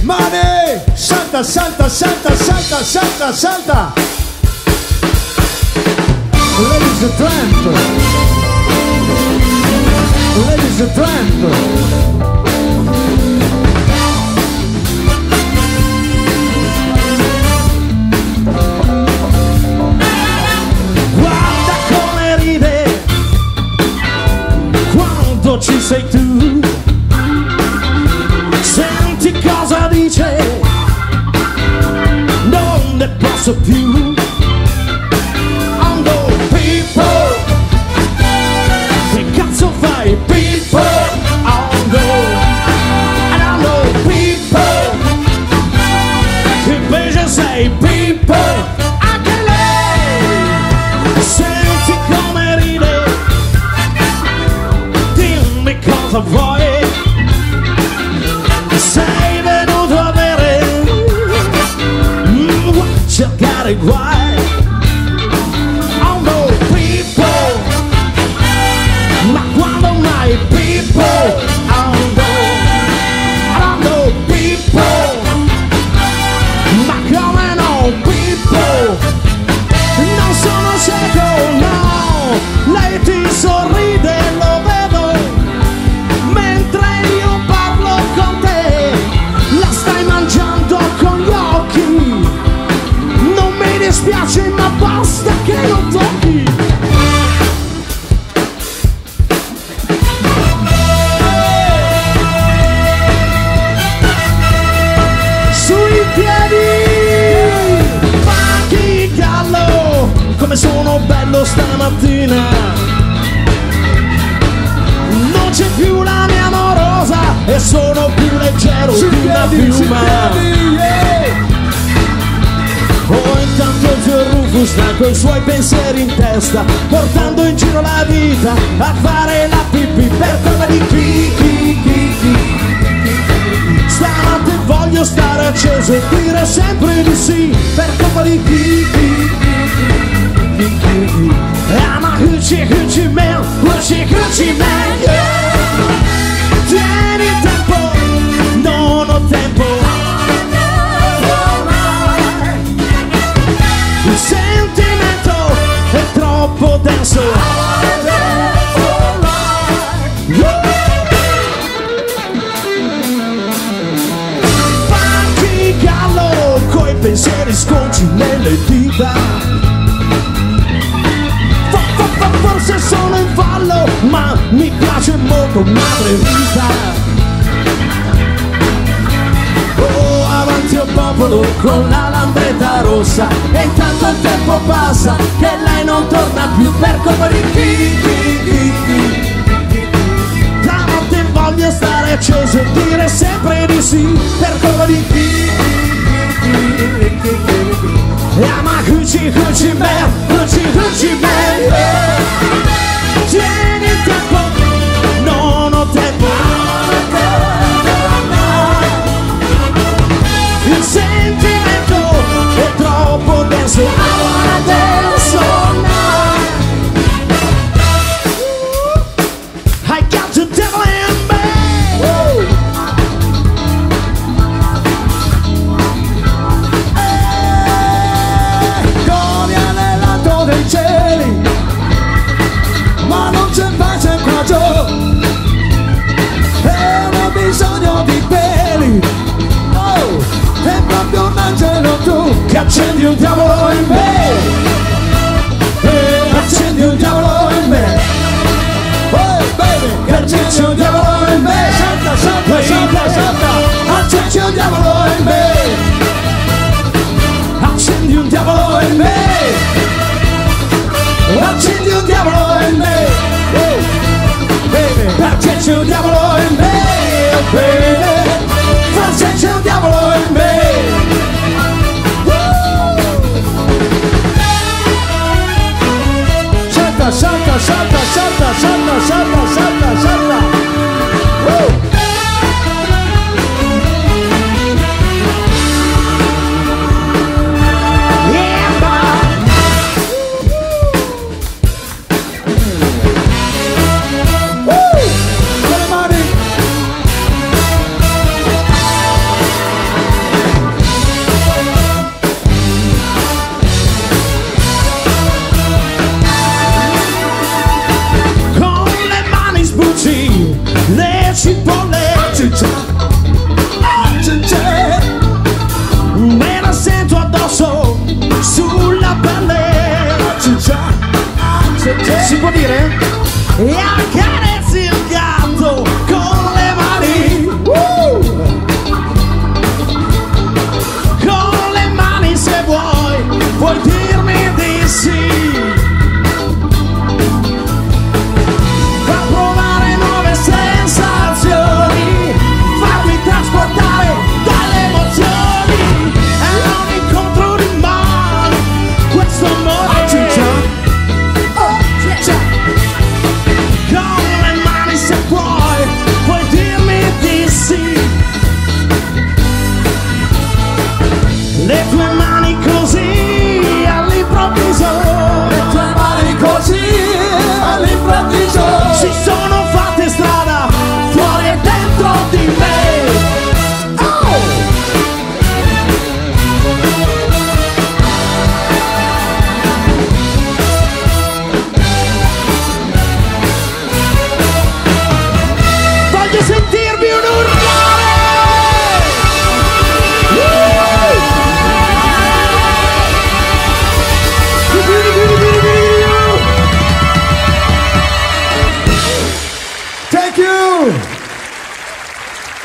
Mani! Salta, salta, salta, salta, salta, salta! Ladies and gentlemen! Ladies and gentlemen! Guarda come ride quando ci sei tu. Senti cosa dice, non ne posso più. Oh no, people, che cazzo fai, people? Oh no, I don't know, people, che invece sei, people. Anche lei, senti come ride, dimmi cosa vuoi. Sei venuto a bere, cercare guai. Oh no, people, ma quando mai, people? Oh no, I don't know, people, ma come no, people? Non sono cieco, no, lei ti sorride, lo vedo, mentre io parlo con te, la stai mangiando con gli occhi. Non mi dispiace, ma basta che non tocchi. Sui piedi, Funky Gallo, come sono bello stamattina. Non c'è più la mia amorosa e sono più leggero di una piuma. Oh, intanto Zio Rufus sta coi suoi pensieri in testa, portando in giro la vita a fare la pipì per colpa di chi. Stanotte voglio stare acceso e dire sempre di sì per colpa di chi. I'm a hoochie man, hoochie man, yeah. Tieni il tempo, non ho tempo. Il sentimento è troppo denso. Funky Gallo, coi pensieri sconci nelle dita. Forse sono in fallo, ma mi piace molto Madre Rita. Oh, avanti al popolo con la lambretta rossa, e intanto il tempo passa che lei non torna più per colpa di chi. La notte voglio stare acceso e dire sempre di sì per colpa di chi. I'm a hoochie man, hoochie man, yeah. Tieni il tempo, non ho tempo. Il sentimento è troppo denso. I wanna dance all night. I got the devil in me. Gloria nell'alto dei cieli, ma non c'è pace qua giù. E non ho bisogno di peli. Oh, è proprio un angelo tu che accendi un diavolo in me. Accendi un diavolo in me. Oh baby, che accendi un diavolo in me. Salta, salta, salta, salta. Accendi un diavolo in me. Accendi un diavolo in me. Accendi un diavolo in me. Baby, accendi un diavolo in me. Baby, forse c'è un diavolo in me. Salta, salta, salta, salta, salta, salta, salta, salta.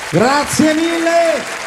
Grazie mille.